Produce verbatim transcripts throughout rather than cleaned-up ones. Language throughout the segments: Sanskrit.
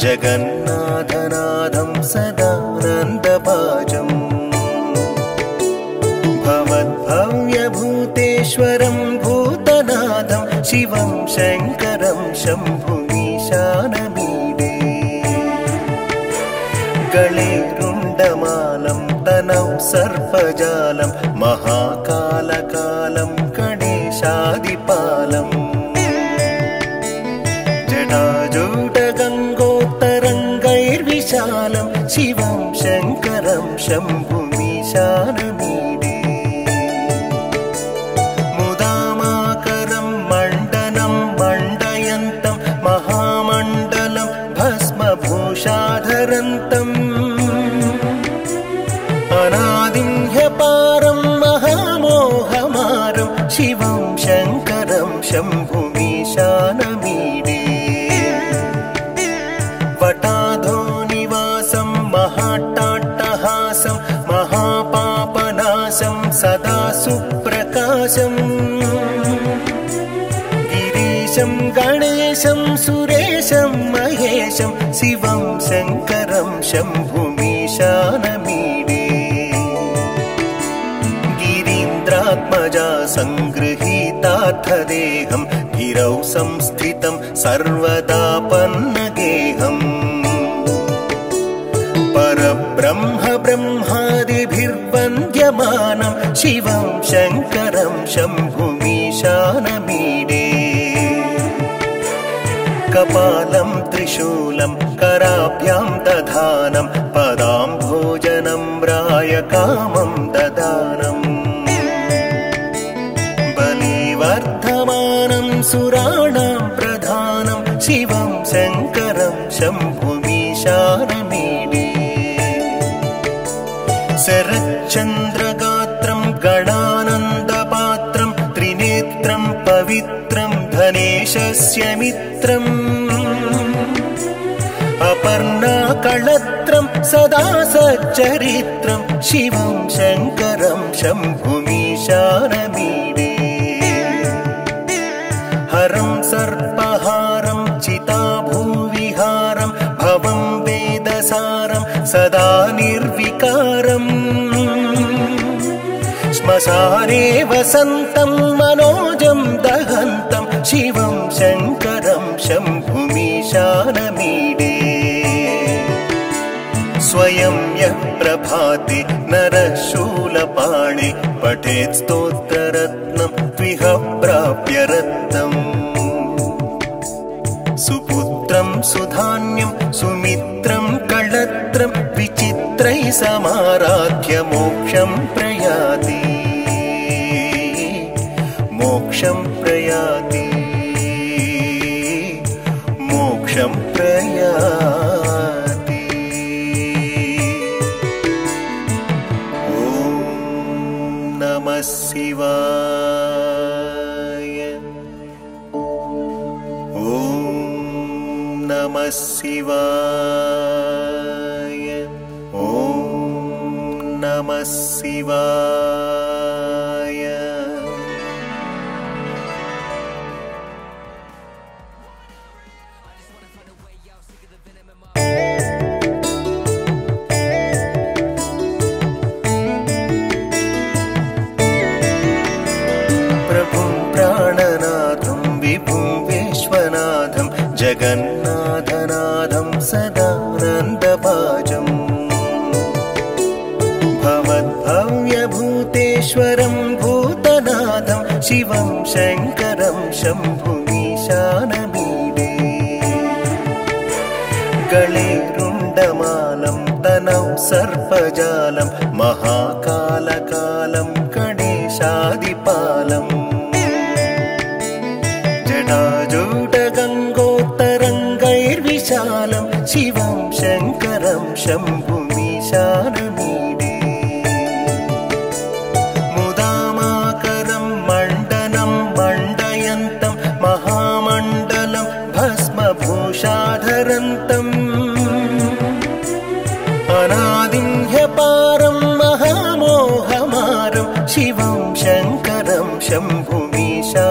जगन्नाथनाथं सदानन्दभाजम् भवद्भव्यभूतेश्वरं भूतनाथं शिवं शङ्करं शम्भुमीशानमीडे गले रुण्डमालं तनौ सर्पजालं महाकालकालं गणेशादिपालम् जटाजूटगङ्गोत्तरङ्गैर्विशालं शिवं शङ्करं शम्भुमीशानमीडे मुदामाकरं मण्डनं मण्डयन्तं महामण्डलं भस्मभूषाधरन्तम् अनादिं ह्यपारं महामोहमारं शिवं शङ्करं शम्भुमीशानमीडे वटाधोनिवासं महाट्टाट्टहासं महापापनाशं सदा सुप्रकाशम् गिरीशं गणेशं सुरेशं महेशं शिवं शङ्करं शम्भुमीशानमीडे गिरीन्द्रात्मजा सङ्गृहीतार्थदेहं गिरौ संस्थितं सर्वदापन्नगेहम् परब्रह्म ब्रह्मादिभिर्वन्द्यमानं शिवं शङ्करं शम्भुमीशानमीडे कपालं त्रिशूलं कराभ्यां दधानं पदाम्भोजनं रायकामं ददानम् बलिवर्धमानं सुराणां प्रधानं शिवं शङ्करं शम्भुमीशानमीडे शरच्चन्द्रगात्रं गणानन्दपात्रं त्रिनेत्रं पवित्रं धनेशस्य मित्रम् अपर्णाकळत्रं सदा सच्चरित्रं शिवं शङ्करं शम्भुमीशानमीडे हरं सर्पहारं चिताभूविहारं भवं वेदसारं सदा निर्विकारम् श्मशाने वसन्तं मनोजं दहन्तं शिवं शङ्करं शम्भुमीशानमीडे स्वयं यः प्रभाते नरः शूलपाणे पठेत् स्तोत्ररत्नं त्विह प्राप्य रत्नम् सुपुत्रं सुधान्यं सुमित्रं कळत्रं विचित्रैः समाराध्य मोक्षं प्रयाति मोक्षं प्रयाति मोक्षं प्रयाति। ॐ नमः शिवाय। ॐ नमः शिवाय। ॐ नमः शिवाय। प्रभुं प्राणनाथं विभुं विश्वनाथं जगन्नाथनाथं सदानन्दभाजम् भवद्भव्यभूतेश्वरं भूतनाथं शिवं शङ्करं शम्भुमीशानमीडे गले रुण्डमालं तनौ सर्पजालं महाकालकालं गणेशादिपालम् जटाजूटगङ्गोत्तरङ्गैर्विशालं शिवं शङ्करं शम्भुमीशानमीडे मुदामाकरं मण्डनं मण्डयन्तं महामण्डलं भस्मभूषाधरन्तम् अनादिं ह्यपारं महामोहमारं शिवं शङ्करं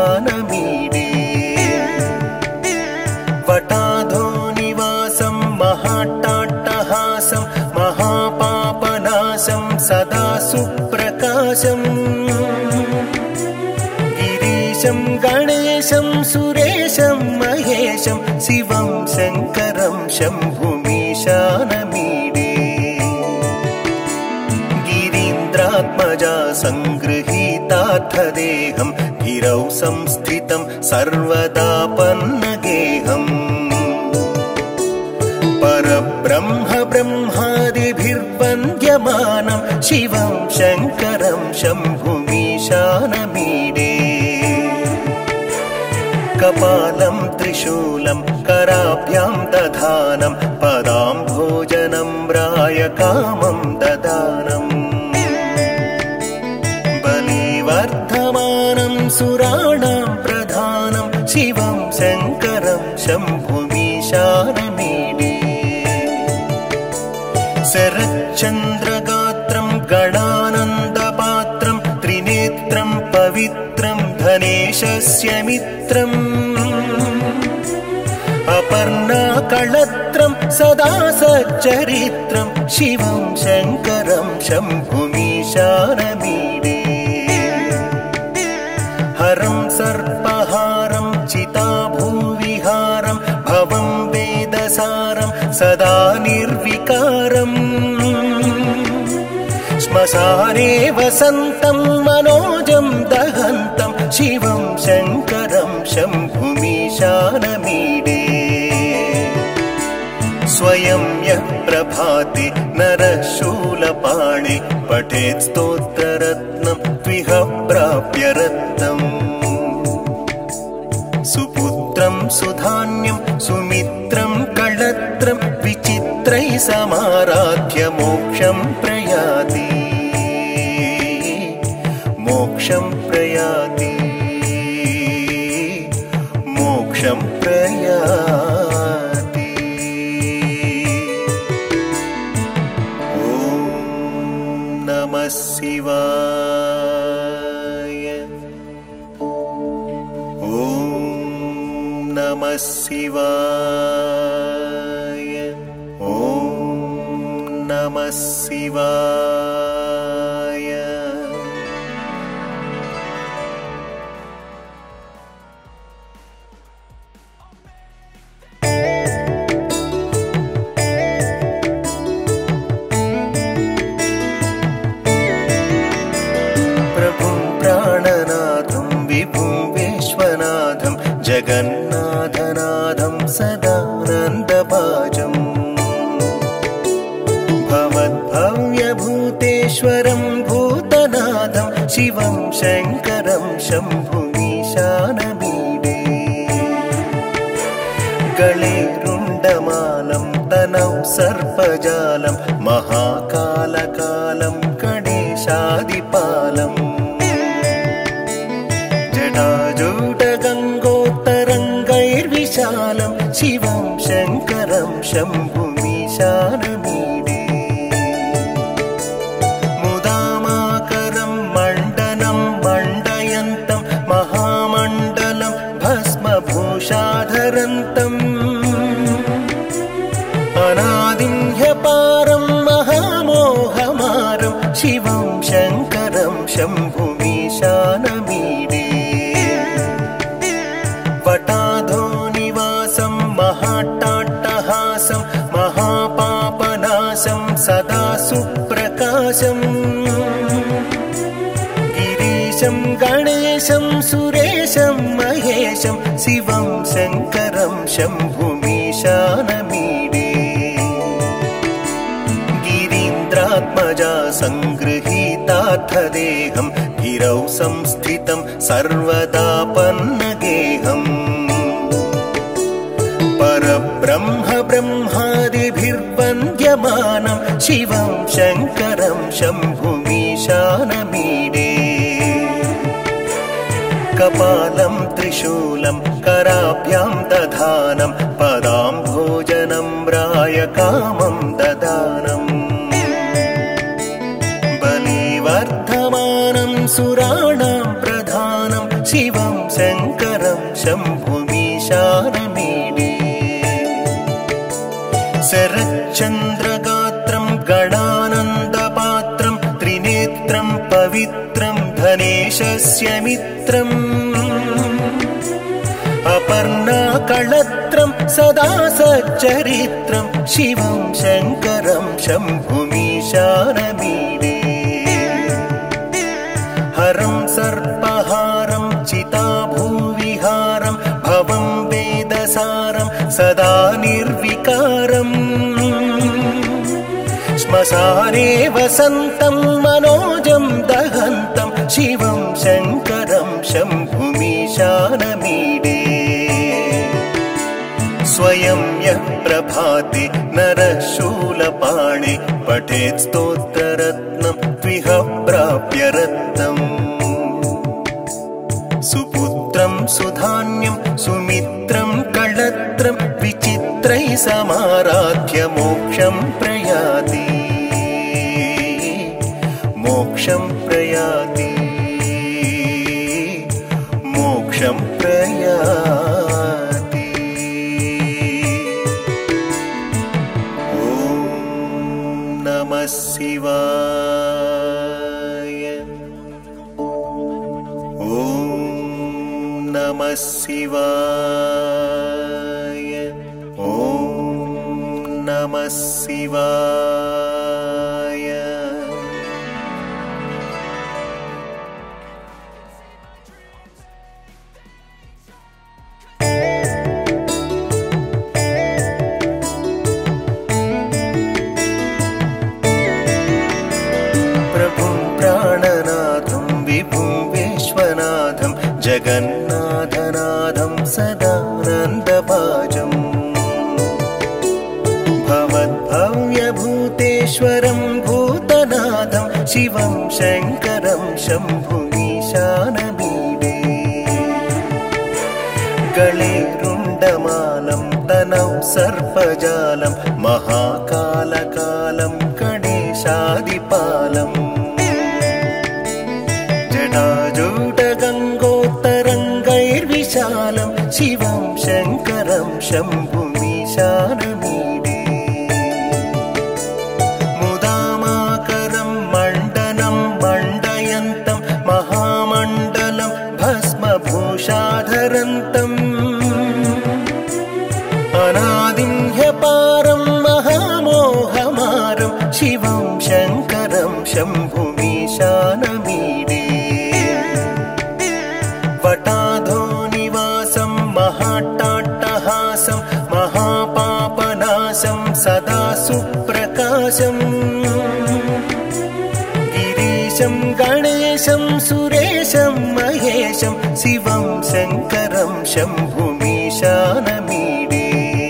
शम्भुमीशानमीडे वटाधोनिवासं गणेशं सुरेशं महेशं शिवं शङ्करं शम्भुमीशानमीडे गिरीन्द्रात्मजा सङ्गृहीतार्थदेहं गिरौ संस्थितं सर्वदा पन्नगेहम् परब्रह्म ब्रह्मादिभिर्वन्द्यमानं शिवं शङ्करं शम्भुमीशानमीडे कपालं त्रिशूलं कराभ्यां दधानं पदाम्भोजनं रायकामं ददानम् बलिवर्धमानं सुराणां प्रधानं शिवं शङ्करं शम्भुमीशानमीडे शरच्चन्द्रगात्रं गणानन्दपात्रं त्रिनेत्रं पवित्रं धनेशस्य मित्रम् अपर्णाकळत्रं सदा सच्चरित्रं शिवं शङ्करं शम्भुमीशानमीडे हरं सर्पहारं चिताभूविहारं भवं वेदसारं सदा निर्विकारम् श्मशाने वसन्तं मनोजं दहन्तं शिवं शङ्करं शम्भुमीशानमीडे स्वयं यः प्रभाते नरः शूलपाणे पठेत् स्तोत्ररत्नं त्विह प्राप्य रत्नम् सुपुत्रं सुधान्यं सुमित्रं कळत्रं विचित्रैः समाराध्य मोक्षं प्रयाति मोक्षं प्रयाति मोक्षं प्रयाति ॐ नमः शिवाय ॐ नमः शिवाय ॐ नमः शिवाय। प्रभुं प्राणनाथं विभुं विश्वनाथं जगन्नाथनाथं सदानन्दभाजम् भवद्भव्यभूतेश्वरं भूतनाथं शिवं शङ्करं शम्भुमीशानमीडे गले रुण्डमालं तनौ सर्पजालं महाकालकालं गणेशादिपालम् जटाजूटगङ्गोत्तरङ्गैर्विशालं शिवं शङ्करं शम्भुमीशानमीडे मुदामाकरं मण्डनं मण्डयन्तं महामण्डलं भस्मभूषाधरन्तम् अनादिं ह्यपारं महामोहमारं शिवं शङ्करं शम्भुमीशानमीडे वटाधोनिवासं महाट्टाट्टहासं महापापनाशं सदा सुप्रकाशं गिरीशं गणेशं सुरेशं महेशं शिवं शङ्करं शम्भुमीशानमीडे गिरीन्द्रात्मजा सङ्गृहीतार्थदेहं गिरौ संस्थितं सर्वदा पन्नगेहम् परब्रह्म ब्रह्मादिभिर्वन्द्यमानं शिवं शङ्करं शम्भुमीशानमीडे कपालं त्रिशूलं कराभ्यां दधानं पदाम्भोजनं रायकामं ददानम् बलिवर्धमानं सुराणां प्रधानं शिवं शङ्करं शम्भुमीशानमीडे शरच्चन्द्रगात्रं गणानन्दपात्रं त्रिनेत्रं पवित्रं धनेशस्य मित्रम् अपर्णाकळत्रं सदा सच्चरित्रं शिवं शङ्करं शम्भुमीशानमीडे हरं सर्पहारं चिताभूविहारं भवं वेदसारं सदा निर्विकारम् श्मशाने वसन्तं मनोजं दहन्तं शिवं शङ्करं शम्भुमीशानमीडे स्वयं यः प्रभाते नरः शूलपाणे पठेत् स्तोत्ररत्नं त्विह प्राप्य रत्नम् सुपुत्रं सुधान्यं सुमित्रं कळत्रं विचित्रैः समाराध्य मोक्षं प्रयाति मोक्षं प्रयाति मोक्षं प्रयाति। ॐ नमः शिवाय। ॐ नमः शिवाय। ॐ नमः शिवाय। प्रभुं प्राणनाथं विभुं विश्वनाथं जगन्नाथनाथं सदानन्दभाजम् भवद्भव्यभूतेश्वरं भूतनाथं शिवं शङ्करं शम्भुमीशानमीडे गले रुण्डमालं तनौ सर्पजालं महाकालकालं गणेशादिपालम् जटाजूटगङ्गोत्तरङ्गैर्विशालं शिवं शङ्करं शम्भुमीशानमीडे मुदामाकरं मण्डनं मण्डयन्तं महामण्डलं भस्मभूषाधरन्तम् अनादिं ह्यपारं महामोहमारं शिवं शङ्करं शम्भुमीशानमीडे वटाधोनिवासं महाट्टाट्टहासं महापापनाशं सदा सुप्रकाशम् गिरीशं गणेशं सुरेशं महेशं शिवं शङ्करं शम्भुमीशानमीडे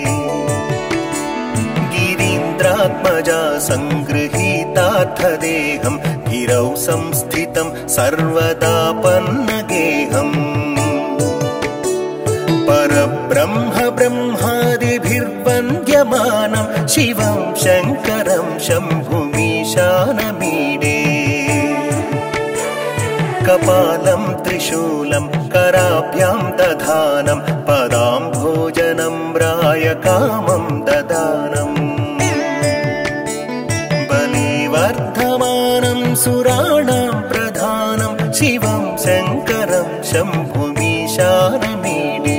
गिरीन्द्रात्मजा सङ्गृहीतार्थदेहं गिरौ संस्थितं सर्वदा पन्नगेहम् परब्रह्म ब्रह्मादिभिर्वन्द्यमानं शिवं शङ्करं शम्भुमीशानमीडे कपालं त्रिशूलं कराभ्यां दधानं पदाम्भोजनं रायकामं ददानम् बलिवर्धमानं सुराणां प्रधानं शिवं शङ्करं शम्भुमीशानमीडे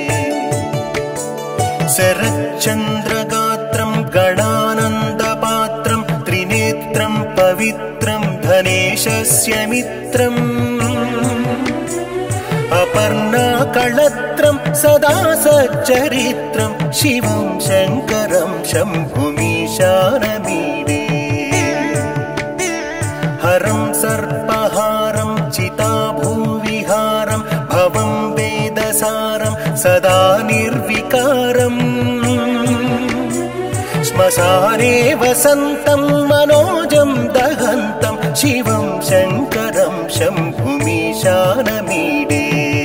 शरच्चन्द्रगात्रं गणानन्दपात्रं त्रिनेत्रं पवित्रं धनेशस्य मित्रम् अपर्णाकळत्रं सदा सच्चरित्रं शिवं शङ्करं शम्भुमीशानमीडे हरं सर्पहारं चिताभूविहारं भवं वेदसारं सदा निर्विकारम् श्मशाने वसन्तं मनोजं दहन्तं शिवं शङ्करं शम्भुमीशानमीडे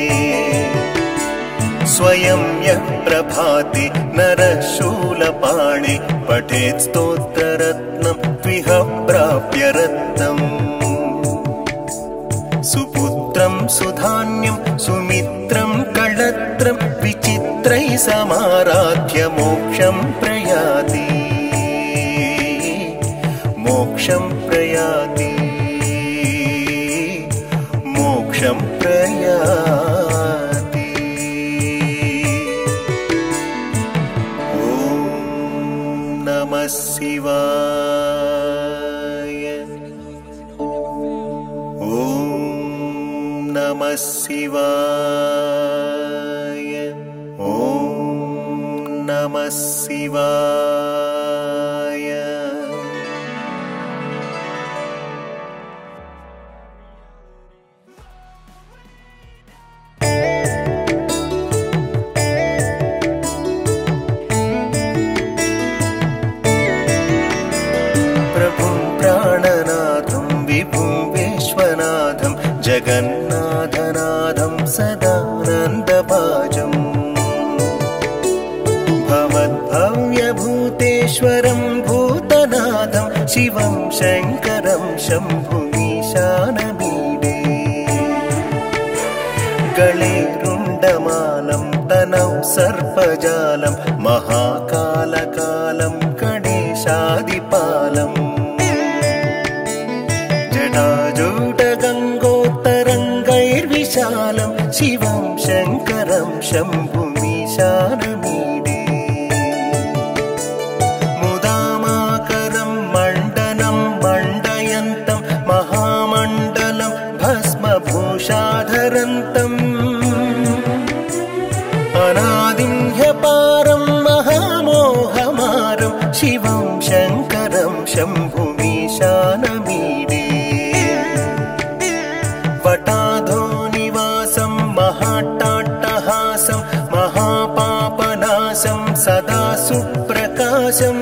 स्वयं यः प्रभाते नरः शूलपाणे पठेत् स्तोत्ररत्नं त्विह प्राप्य रत्नम् सुपुत्रं सुधान्यं सुमित्रं कळत्रं विचित्रैः समाराध्य मोक्षं प्रयाति मोक्षं प्रयाति मोक्षं प्रयाति। शिवाय। प्रभुं प्राणनाथं विभुं विश्वनाथं जगन्नाथनाथं सदानन्दभाजम् भवद्भव्यभूतेश्वरं भूतनाथं शिवं शङ्करं शम्भुमीशानमीडे। गले रुण्डमालं तनौ सर्पजालं महाकालकालं गणेशादिपालम् जटाजूटगङ्गोत्तरङ्गैर्विशालं शिवं शङ्करं शम्भुमीशानमीडे। मुदामाकरं मण्डनं मण्डयन्तं महामण्डलं भस्मभूषाधरन्तम् अनादिं ह्यपारं महामोहमारं शिवं शङ्करं शम्भुमीशानमीडे। वटाधोनिवासं महाट्टाट्टहासं महापापनाशं सदा सुप्रकाशम्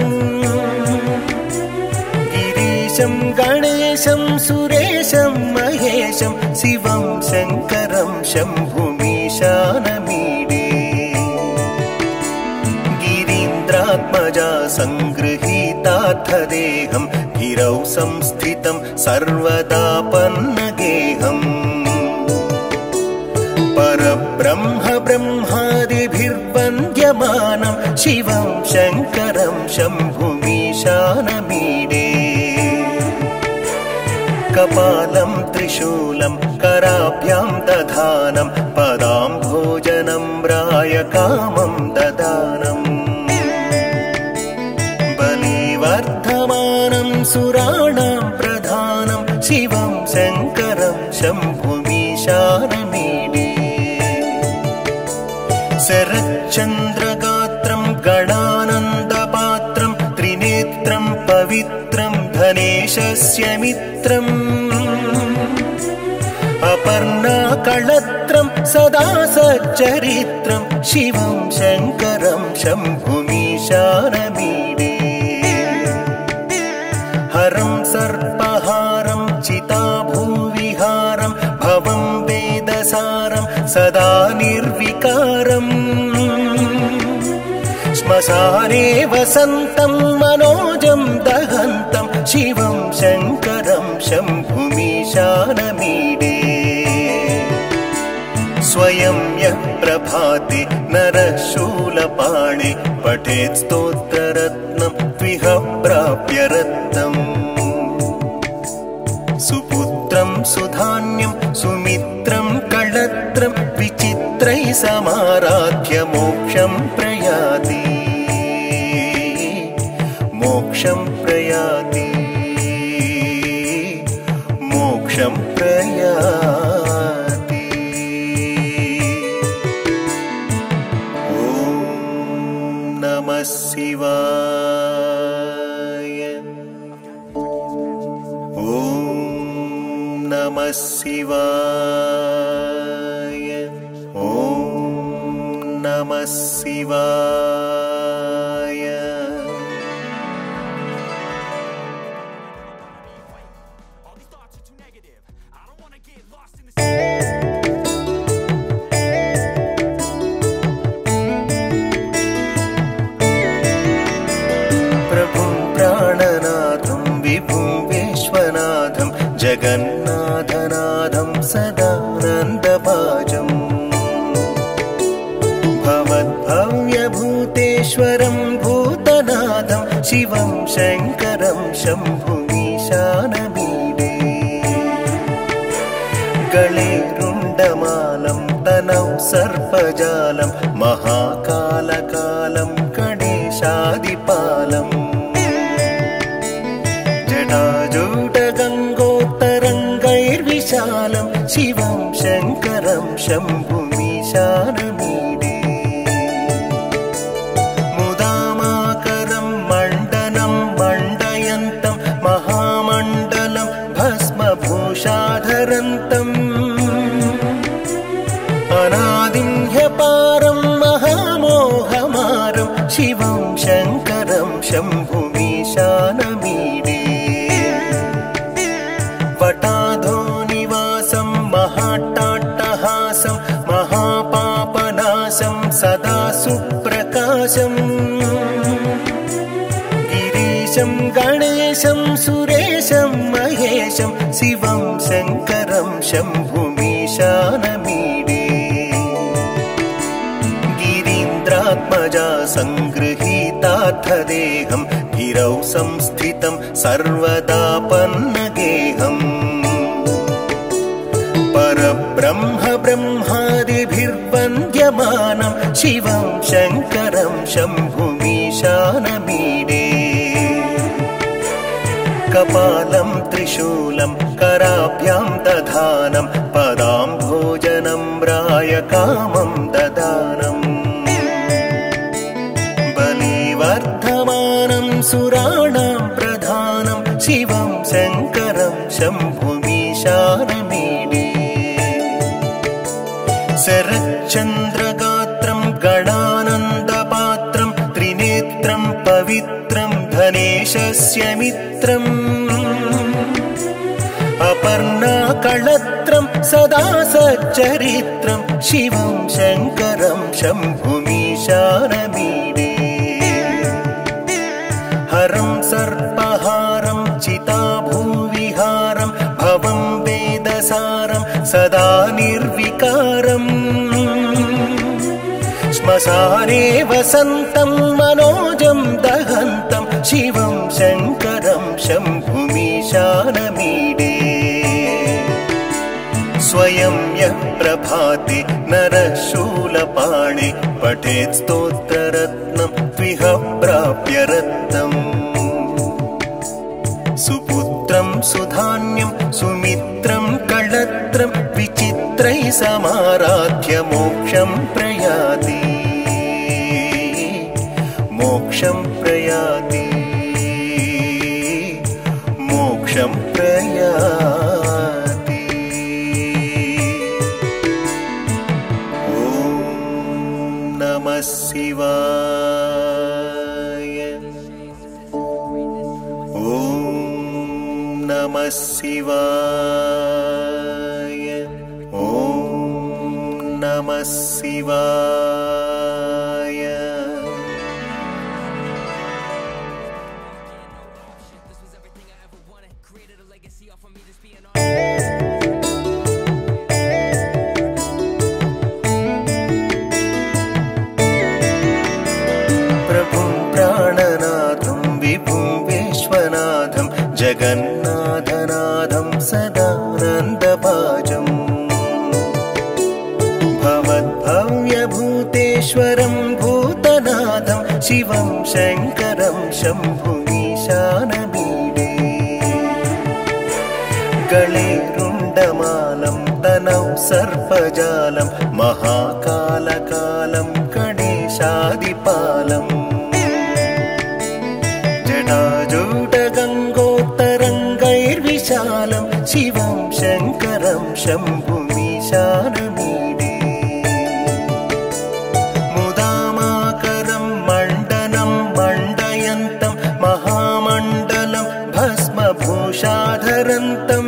गिरीशं गणेशं सुरेशं महेशं शिवं शङ्करं शम्भुमीशानमीडे। गिरीन्द्रात्मजा सङ्गृहीतार्थदेहं गिरौ संस्थितं सर्वदापन्नगेहम् परब्रह्म ब्रह्मादिभिर्वन्द्यमानं शिवं शङ्करं शम्भुमीशानमीडे। कपालं त्रिशूलं कराभ्यां दधानं पदाम्भोजनं रायकामं ददानम् बलिवर्धमानं सुराणां प्रधानं शिवं शङ्करं शम्भुमीशानमीडे। शरच्चन्द्रगात्रं गणानन्दपात्रं त्रिनेत्रं पवित्रं धनेशस्य मित्रम् अपर्णाकळत्रं सदा सच्चरित्रं शिवं शङ्करं शम्भुमीशानमीडे। हरं सर्पहारं चिताभूविहारं भवं वेदसारं सदा निर्विकारम् श्मशाने वसन्तं मनोजं दहन्तं शिवं शङ्करं शम्भुमीशानमीडे। स्वयं यः प्रभाते नरः शूलपाणे पठेत् स्तोत्ररत्नं त्विह प्राप्य रत्नम् सुपुत्रं सुधान्यं सुमित्रं कळत्रं विचित्रैः समाराध्य मोक्षं प्रयाति मोक्षं प्रयाति मोक्षं प्रयाति। ॐ नमः शिवाय। ॐ नमः शिवाय। ॐ नमः शिवाय। प्रभुं प्राणनाथं विभुं विश्वनाथं जगन्नाथनाथं सदानन्दभाजम् भवद्भव्यभूतेश्वरं भूतनाथं शिवं शङ्करं शम्भुमीशानमीडे। गले रुण्डमालं तनौ सर्पजालं महाकालकालं गणेशादिपालम् जटाजूटगङ्गोत्तरङ्गैर्विशालं शिवं शङ्करं शम्भुमीशानमीडे। मुदा शिवं शङ्करं शम्भुमीशानमीडे वटाधो निवासं महाट्टाट्टहासं महापापनाशं सदा सुप्रकाशम् गिरीशं गणेशं सुरेशं महेशं शिवं शङ्करं शम्भुमीशानमीडे गिरीन्द्रात्मजा सङ्गृहीतार्थदेहं गिरौ संस्थितं सर्वदापन्नगेहम् परब्रह्म ब्रह्मादिभिर्वन्द्यमानं शिवं शङ्करं शम्भुमीशानमीडे कपालं त्रिशूलं कराभ्यां दधानं पदाम्भोजनं रायकामं ददानम् बलिवर्धमानं सुराणां प्रधानं शिवं शङ्करं शम्भुमीशानमीडे शरच्चन्द्रगात्रं गणानन्दपात्रं त्रिनेत्रं पवित्रं धनेशस्य मित्रम् अपर्णाकळत्रं सदा सच्चरित्रं शिवं शङ्करं शम्भुमीशानमीडे हरं सर्पहारं चिताभूविहारं भवं वेदसारं सदा निर्विकारम् श्मशाने वसन्तं मनोजं दहन्तं शिवं शङ्करं शम्भुमीशानमीडे स्वयं यः प्रभाते नरः शूलपाणे पठेत् स्तोत्ररत्नं त्विह प्राप्य रत्नम् सुपुत्रं सुधान्यं सुमित्रं कळत्रं विचित्रैः समाराध्य मोक्षं प्रयाति मोक्षं प्रयाति मोक्षं प्रयाति ॐ नमः शिवाय ॐ नमः शिवाय ॐ नमः शिवाय प्रभुं प्राणनाथं विभुं विश्वनाथं जगन्नाथनाथं सदानन्दभाजम् भवद्भव्यभूतेश्वरं भूतनाथं शिवं शङ्करं शम्भुमीशानमीडे गले रुण्डमालं तनौ सर्पजालं महाकालकालं गणेशादिपालम् जटाजूटगङ्गोत्तरङ्गैर्विशालं शिवं शङ्करं शम्भुमीशानमीडे मुदामाकरं मण्डनं मण्डयन्तं महामण्डलं भस्मभूषाधरन्तम्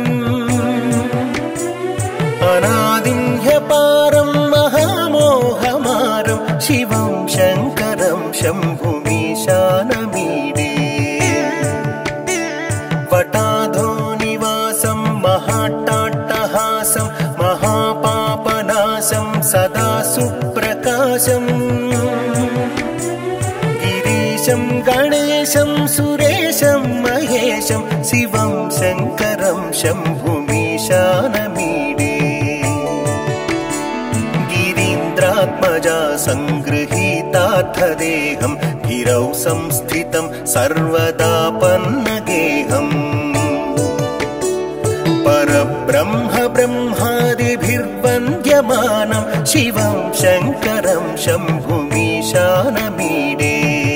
अनादिं ह्यपारं महामोहमारं शिवं शङ्करं शम्भुमीशानमीडे वटाधो निवासं महाट्टाट्टहासं महापापनाशं सदा सुप्रकाशम् गिरीशं गणेशं सुरेशं महेशं शिवं शङ्करं शम्भुमीशानमीडे गिरीन्द्रात्मजा सङ्गृहीतार्थदेहं गिरौ संस्थितं सर्वदापन्नगेहम् परब्रह्म ब्रह्मादिभिर्वन्द्यमानं शिवं शङ्करं शम्भुमीशानमीडे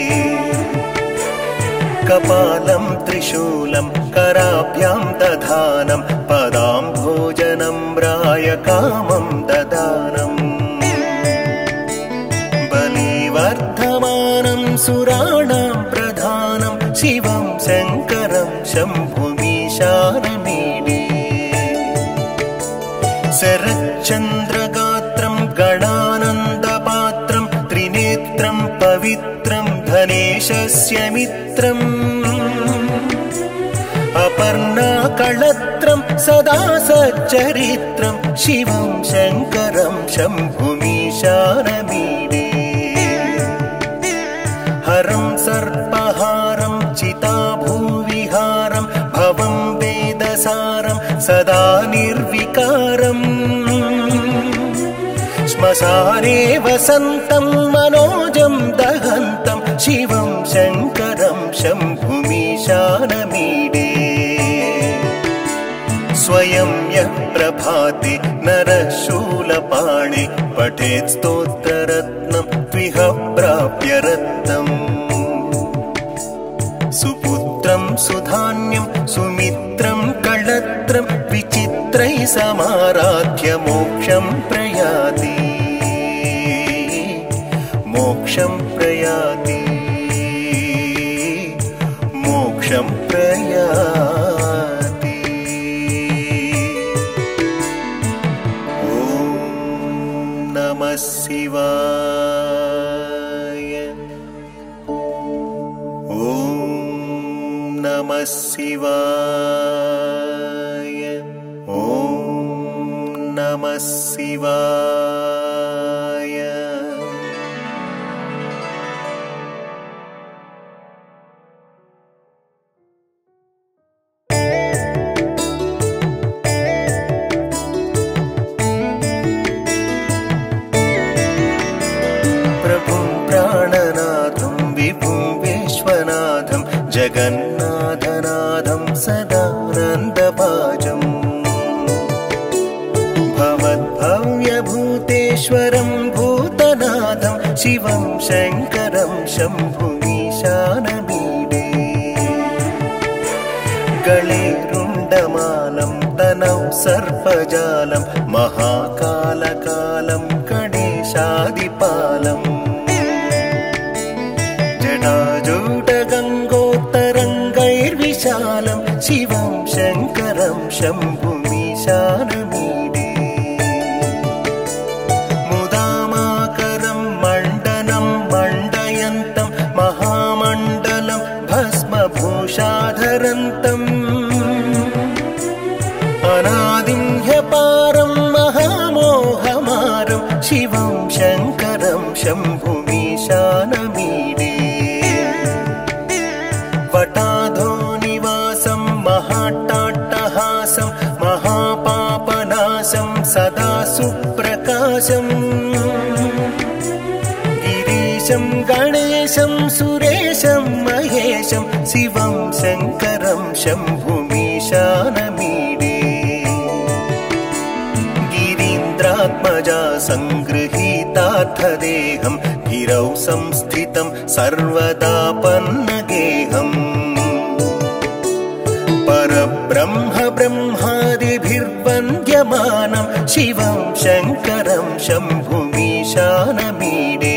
कपालं त्रिशूलं कराभ्यां दधानं पदाम्भोजनं रायकामं ददानम् बलिवर बलिवर्धमानं सुराणां प्रधानं शिवं शङ्करं शम्भुमीशानमीडे शरच्चन्द्रगात्रं गणानन्दपात्रं त्रिनेत्रं पवित्रं धनेशस्य मित्रम् अपर्णाकळत्रं सदा सच्चरित्रं शिवं शङ्करं शम्भुमीशानमीडे हरं सर्पहारं चिताभूविहारं भवं वेदसारं सदा निर्विकारम् श्मशाने वसन्तं मनोजं दहन्तं शिवं शङ्करं शम्भुमीशानमीडे स्वयं यः प्रभाते नरः शूलपाणे पठेत् स्तोत्ररत्नं त्विह प्राप्य रत्नम् सुपुत्रं सुधान्यं सुमित्रं कळत्रं विचित्रैः समाराध्य मोक्षं प्रयाति मोक्षं प्रयाति मोक्षं प्रयाति। ॐ नमः शिवाय। ॐ नमः शिवाय। ॐ नमः शिवाय। प्रभुं प्राणनाथं विभुं विश्वनाथं जगन्नाथनाथं सदानन्दभाजम् भवद्भव्यभूतेश्वरं भूतनाथं शिवं शङ्करं शम्भुमीशानमीडे गले रुण्डमालं तनौ सर्पजालं महाकालकालं गणेशादिपालम् जटाजूटगङ्गोत्तरङ्गैर्विशालं शिवं शङ्करं शम्भुमीशानमीडे मुदामाकरं मण्डनं मण्डयन्तं महामण्डलं भस्मभूषाधरन्तम् अनादिं ह्यपारं महामोहमारं शिवं शङ्करं शम्भुमीशानमीडे वटाधोनिवासं महाट्टाट्टहासं महापापनाशं सदा सुप्रकाशं गिरीशं गणेशं सुरेशं महेशं शिवं शङ्करं शम्भुमीशानमीडे गिरीन्द्रात्मजा सङ्गृहीतार्थदेहं गिरौ संस्थितं सर्वदा पन्नगेहम् परब्रह्म ब्रह्मादिभिर्वन्द्यमानं शिवं शङ्करं शम्भुमीशानमीडे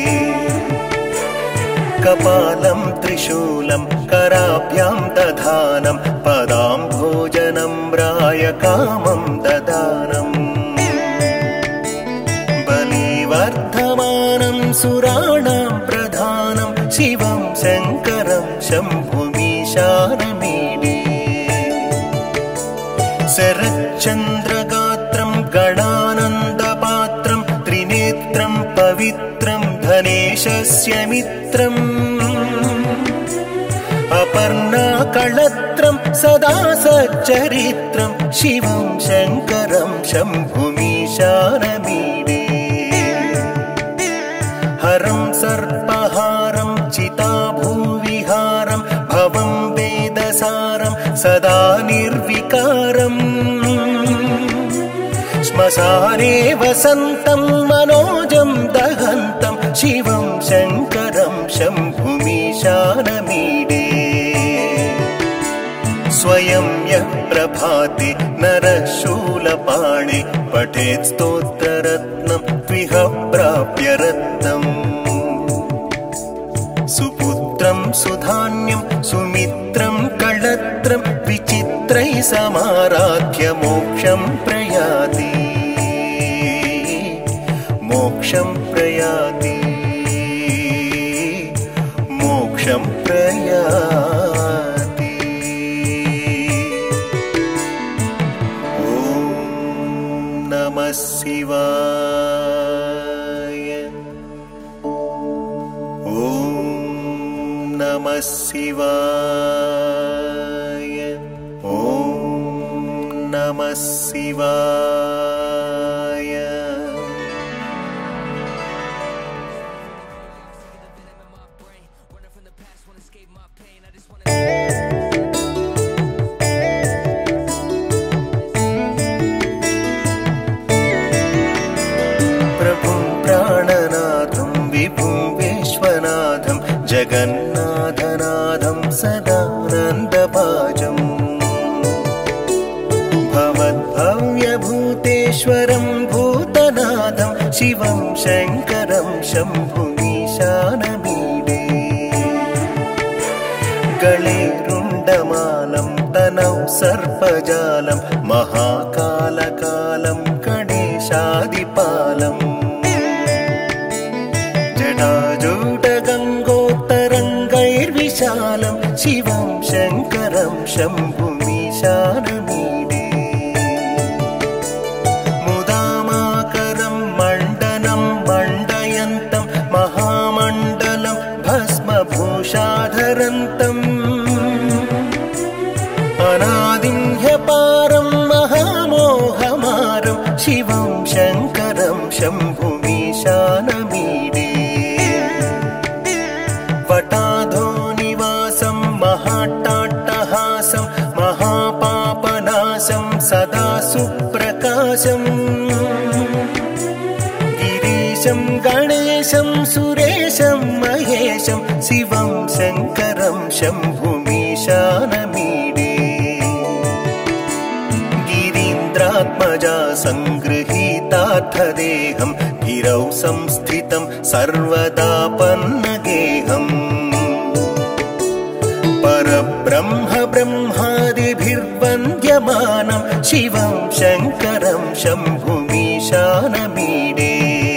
कपालं त्रिशूलं कराभ्यां दधानं पदाम्भोजनं रायकामं ददानम् बलिवर्धमानं सुराणां प्रधानं शिवं शङ्करं शम्भुमीशानमीडे शरच्चन्द्रगात्रं गणानन्दपात्रं त्रिनेत्रं पवित्रं धनेशस्य मित्रम् अपर्णाकळत्रं सदा सच्चरित्रं शिवं शङ्करं शम्भुमीशानमीडे हरं सर्पहारं चिताभूविहारं भवं वेदसारं सदा निर्विकारम् श्मशाने वसन्तं मनोजं दहन्तं शिवं शङ्करं शम्भुमीशानमीडे स्वयं यः प्रभाते नरः शूलपाणे पठेत् स्तोत्ररत्नं त्विह प्राप्य रत्नम् सुधान्यं सुमित्रं कळत्रं विचित्रैः समाराध्य मोक्षं प्रयाति मोक्षं प्रयाति मोक्षं प्रयाति। ॐ नमः शिवाय। ॐ नमः शिवाय। ॐ नमः शिवाय। प्रभुं प्राणनाथं विभुं विश्वनाथं जगन्नाथनाथं सदानन्दभाजम् भवद्भव्यभूतेश्वरं भूतनाथं शिवं शङ्करं शम्भुमीशानमीडे गले रुण्डमालं तनौ सर्पजालं महाकालकालं गणेशादिपालम् जटाजूटगङ्गोत्तरङ्गैर्विशालं शिवं शङ्करं शम्भुमीशानमीडे मुदामाकरं मण्डनं मण्डयन्तं महामण्डलं भस्मभूषाधरन्तम् अनादिं ह्यपारं महामोहमारं शिवं शङ्करं शम्भुमीशानमीडे वटाधोनिवासं महाट्टाट्टहासं महापापनाशं सदा सुप्रकाशम् गिरीशं गणेशं सुरेशं महेशं शिवं शङ्करं शम्भुमीशानमीडे गिरीन्द्रात्मजा सङ्गृहीतार्थदेहं गिरौ संस्थितं सर्वदा पन्नगेहम् परब्रह्म ब्रह्मादिभिर्वन्द्यमानं शिवं शङ्करं शम्भुमीशानमीडे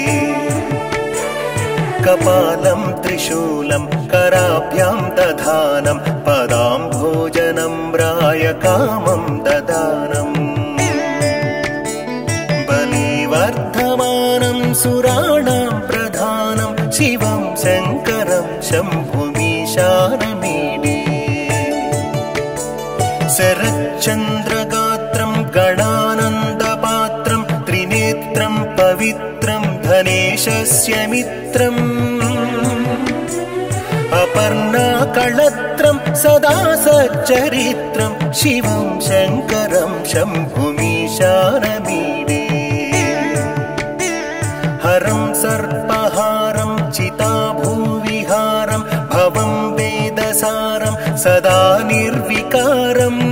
कपालं त्रिशूलं कराभ्यां दधानं पदाम्भोजनं रायकामं ददानम् बलिवर्धमानं सुराणां प्रधानं शिवं शङ्करं शम्भुमीशानमीडे शरच्चन्द्रगात्रं गणानन्दपात्रं त्रिनेत्रं पवित्रं धनेशस्य मित्रम् अपर्णाकळत्रं सदा सच्चरित्रं शिवं शङ्करं शम्भुमीशानमीडे हरं सर्पहारं चिताभूविहारं भवं वेदसारं सदा निर्विकारम्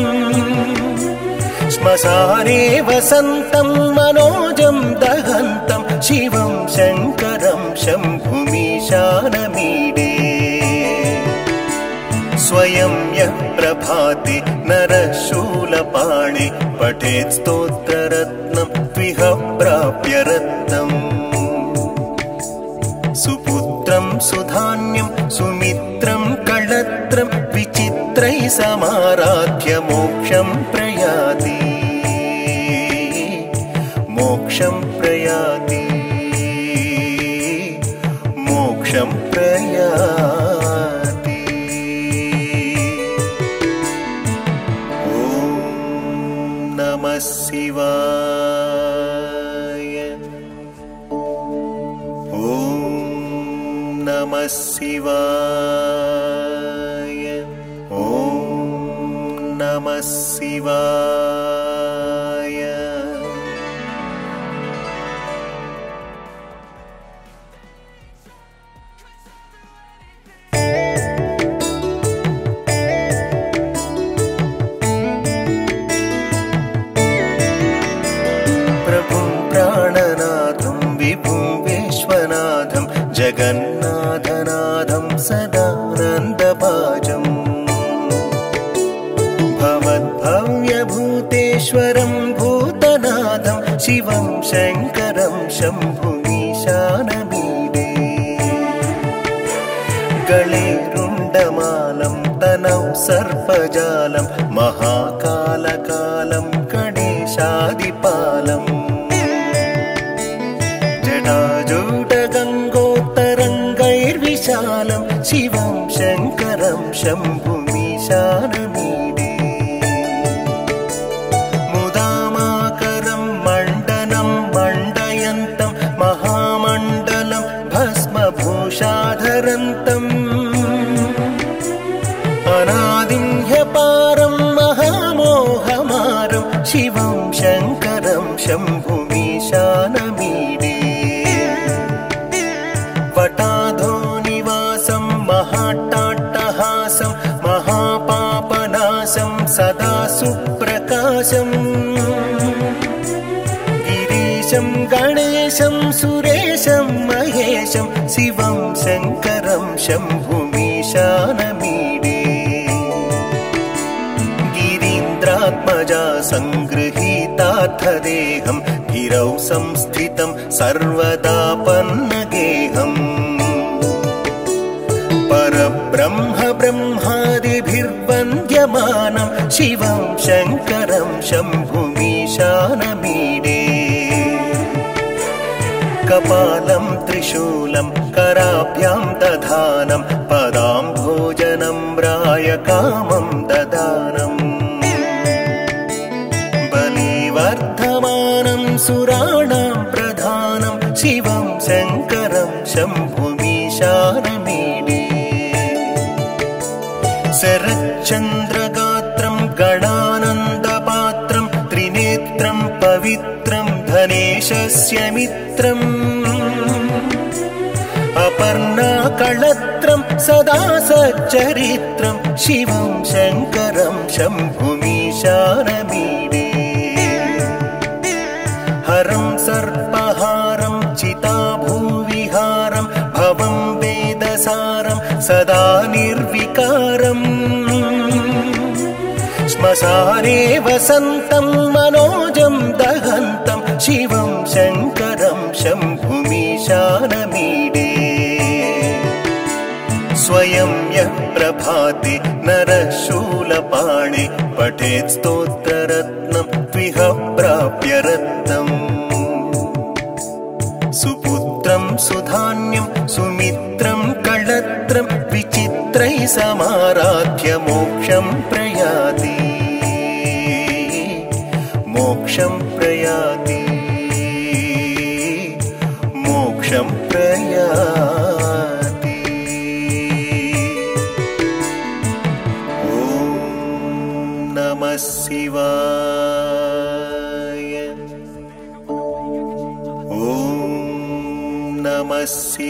श्मशाने वसन्तं मनोजं दहन्तं शिवं शङ्करं शम्भुमीशानमीडे स्वयं यः प्रभाति नरः शूलपाणि पठेत् स्तोत्ररत्नं त्विह प्राप्य रत्नम् सुपुत्रं सुधान्यं सुमित्रं कळत्रं विचित्रैः समाराध्य मोक्षं प्रयाति मोक्षं प्रयाति मोक्षं प्रयाति। ॐ नमः शिवाय। ॐ नमः शिवाय। ॐ नमः शिवाय। प्रभुं प्राणनाथं विभुं विश्वनाथं जगन्नाथनाथं सदानन्द विभुम्बेश्वरं भूतनाथं शिवं शङ्करं शम्भुमीशानमीडे गळे रुण्डमालं तनौ सर्पजालं महाकालकालं गणेशादिपालम् जटाजूटगङ्गोत्तरङ्गैर्विशालं शिवं शङ्करं शम्भुमीशानमीडे मुदामाकरं मण्डनं मण्डयन्तं महामण्डलं भस्मभूषाधरन्तम् अनादिं ह्यपारं महामोहमारं शिवं शङ्करं शम्भुमीशानमीडे वटाधोनिवासं महाट्टाट्टहासं महापापनाशं सदा सुप्रकाशम् गिरीशं गणेशं सुरेशं महेशं शिवं शङ्करं शम्भुमीशानमीडे गिरीन्द्रात्मजा सङ्गृहीतार्थदेहं गिरौ संस्थितं सर्वदापन्नगेहम् परब्रह्म ब्रह्मादिभिर्वन्द्यमानं शिवं शङ्करं शम्भुमीशानमीडे कपालं त्रिशूलं कराभ्यां दधानं पदाम्भोजनं रायकामं ददानम् बलिवर्धमानं सुराणां प्रधानं शिवं शङ्करं शम्भुमीशानमीडे शरच्चन्द्रगात्रं गणानन्दपात्रं त्रिनेत्रं पवित्रं धनेशस्य मित्रम् अपर्णाकळत्रं सदा सच्चरित्रं शिवं शङ्करं शम्भुमीशानमीडे हरं सर्पहारं चिताभूविहारं भवं वेदसारं सदा निर्विकारम् श्मशाने वसन्तं मनोजं दहन्तं शिवं शङ्करं शम्भुमीशानमीडे स्वयं यः प्रभाते नरः शूलपाणे पठेत् स्तोत्ररत्नं त्विह प्राप्य रत्नम् सुपुत्रं सुधान्यं सुमित्रं कळत्रं विचित्रैः समाराध्य मोक्षं प्रयाति मोक्षं प्रयाति मोक्षं प्रयाति ॐ नमः शिवाय ॐ नमः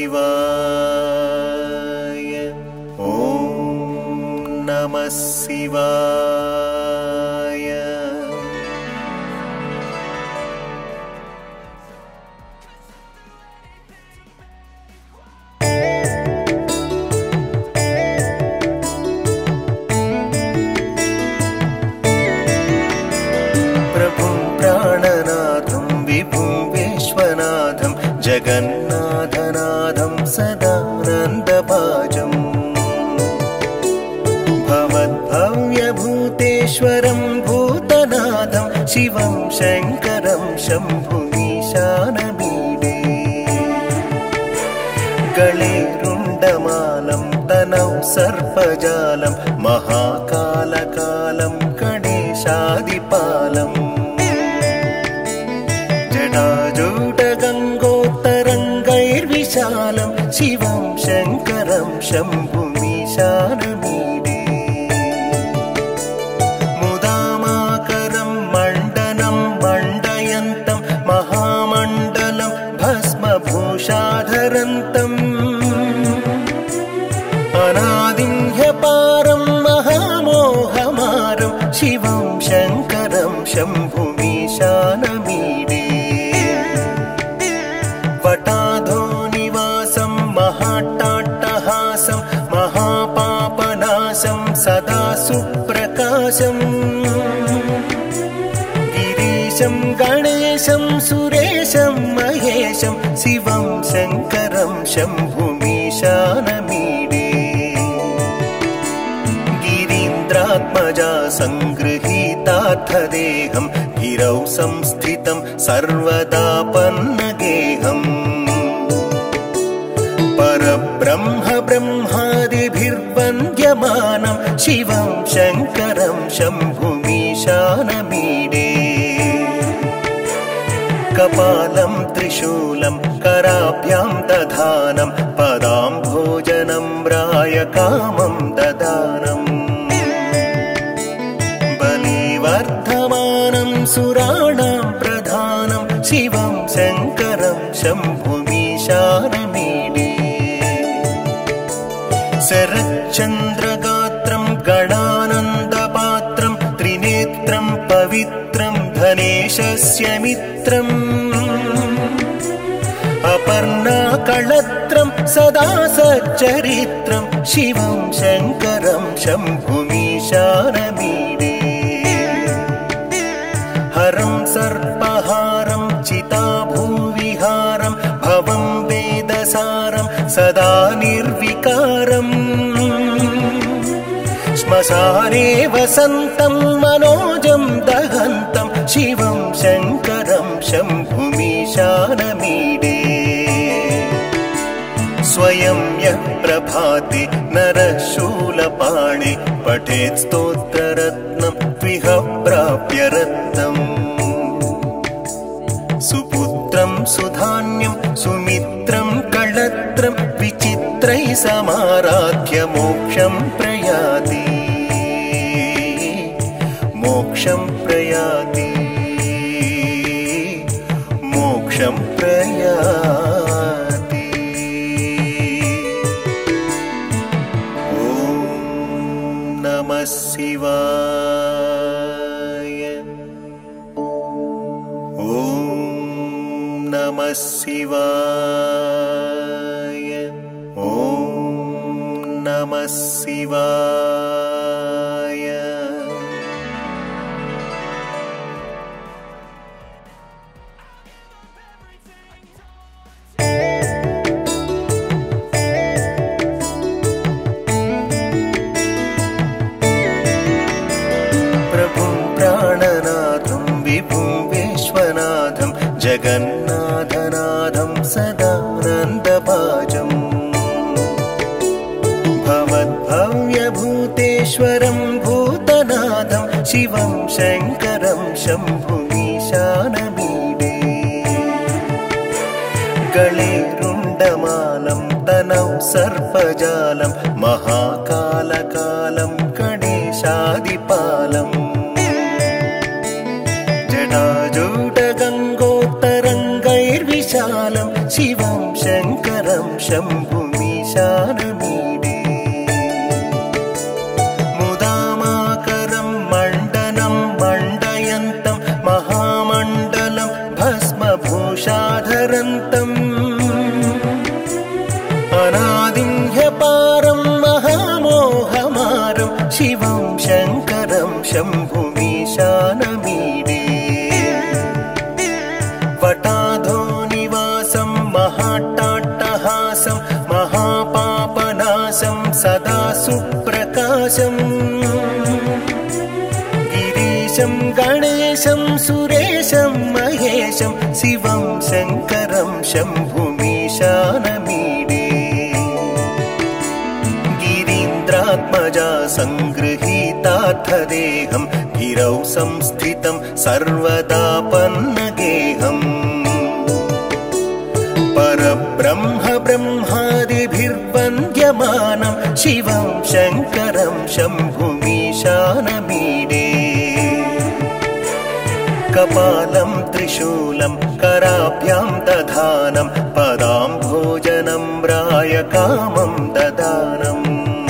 शिवाय ॐ नमः शिवाय प्रभुं प्राणनाथं विभुं विश्वनाथं जगन्नाथनाथं सदानन्दभाजम् भवद्भव्यभूतेश्वरं भूतनाथं शिवं शङ्करं शम्भुमीशानमीडे गळे रुण्डमालं तनौ सर्पजालं महाकालकालं गणेशादिपालम् जटाजूटगङ्गोत्तरङ्गैर्विशालं शिवं शङ्करं शम्भुमीशानमीडे मुदामाकरं मण्डनं मण्डयन्तं महामण्डलं भस्मभूषाधरन्तम् अनादिं ह्यपारं महामोहमारं शिवं शङ्करं शम्भुमीशानमीडे वटाधोनिवासं महाट्टाट्टहासं महापापनाशं सदा सुप्रकाशम् गणेशं सुरेशं महेशं शिवं शङ्करं शम्भुमीशानमीडे गिरीन्द्रात्मजा सङ्गृहीतार्थदेहं गिरौ संस्थितं सर्वदा पन्नगेहम् परब्रह्म ब्रह्मादिभिर्वन्द्यमानं शिवं शङ्करं शम्भुमीशानमीडे कपालं त्रिशूलं कराभ्यां दधानं पदाम्भोजनं रायकामं ददानम् बलिवर्धमानं सुराणां प्रधानं शिवं शङ्करं शम्भुमीशानमीडे शरच्चन्द्रगात्रं गणानन्दपात्रं त्रिनेत्रं पवित्रं धनेशस्य मित्रम् अपर्णाकळत्रं सदा सच्चरित्रं शिवं शङ्करं शम्भुमीशानमीडे हरं सर्पहारं चिताभूविहारं भवं वेदसारं सदा निर्विकारम् श्मशाने वसन्तं मनोजं दहन्तं शिवं शङ्करं शम्भुमीशानमीडे स्वयं यः प्रभाते नरः शूलपाणे पठेत् स्तोत्ररत्नं त्विह प्राप्य रत्नम् सुपुत्रं सुधान्यं सुमित्रं कळत्रं विचित्रैः समाराध्य मोक्षं प्रयाति मोक्षं प्रयाति मोक्षं प्रयाति ॐ नमः शिवाय ॐ नमः शिवाय ॐ नमः शिवाय। प्रभुं प्राणनाथं विभुं विश्वनाथं जगन्नाथनाथं सदानन्दभाजम् भवद्भव्यभूतेश्वरं भूतनाथं शिवं शङ्करं शम्भुमीशानमीडे गले रुण्डमालं तनौ सर्पजालं महाकालकालं गणेशादिपालम् जटाजूटगङ्गोत्तरङ्गैर्विशालं शिवं शङ्करं शम्भुमीशानमीडे मुदामाकरं मण्डनं मण्डयन्तं महामण्डलं भस्मभूषाधरन्तम् अनादिं ह्यपारं महामोहमारं शिवं शङ्करं शम्भुमीशानमीडे वटाधोनिवासं महाट्टाट्टहासं महापापनाशं सदा सुप्रकाशम् गिरीशं गणेशं सुरेशं महेशं शिवं शङ्करं शम्भुमीशानमीडे गिरीन्द्रात्मजा सङ्गृहीतार्थदेहं गिरौ संस्थितं सर्वदा पन्नगेहम् परब्रह्म ब्रह्मादिभिर्वन्द्यमानं शिवं शङ्करं शम्भुमीशानमीडे कपालं त्रिशूलं कराभ्यां दधानं पदाम्भोजनं रायकामं ददानम्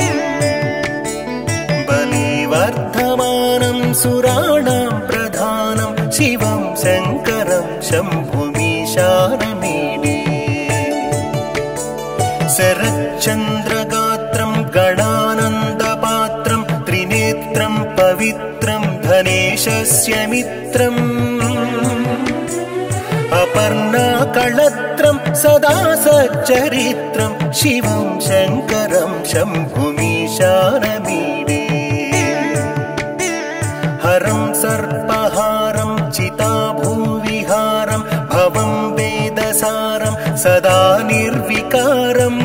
बलिवर्धमानं सुराणां प्रधानं शिवं शङ्करं शम्भुमीशानमीडे शरच्चन्द्रगात्रं गणानन्दपात्रं त्रिनेत्रं पवित्रं धनेशस्य मित्रम् वर्णाकळत्रं सदा सच्चरित्रं शिवं शङ्करं शम्भुमीशानमीडे हरं सर्पहारं चिताभूविहारं भवं वेदसारं सदा निर्विकारम्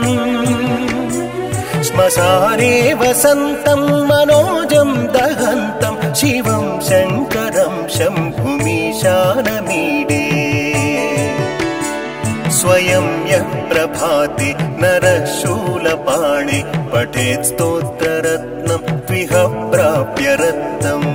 श्मशाने वसन्तं मनोजं दहन्तं शिवं शङ्करं शम्भुमीशानमीडे स्वयं यः प्रभाते नरः शूलपाणे पठेत् स्तोत्ररत्नं त्विह प्राप्य रत्नम्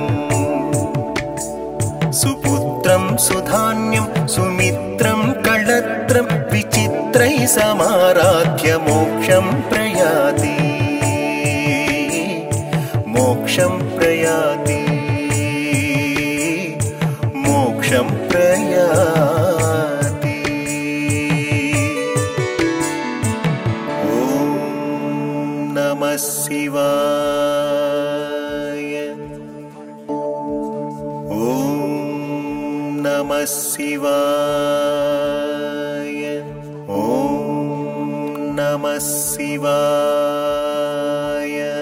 सुपुत्रं सुधान्यं सुमित्रं कळत्रं विचित्रैः समाराध्य मोक्षं प्रयाति मोक्षं प्रयाति मोक्षं प्रयाति ॐ नमः शिवाय ॐ नमः शिवाय ॐ नमः शिवाय।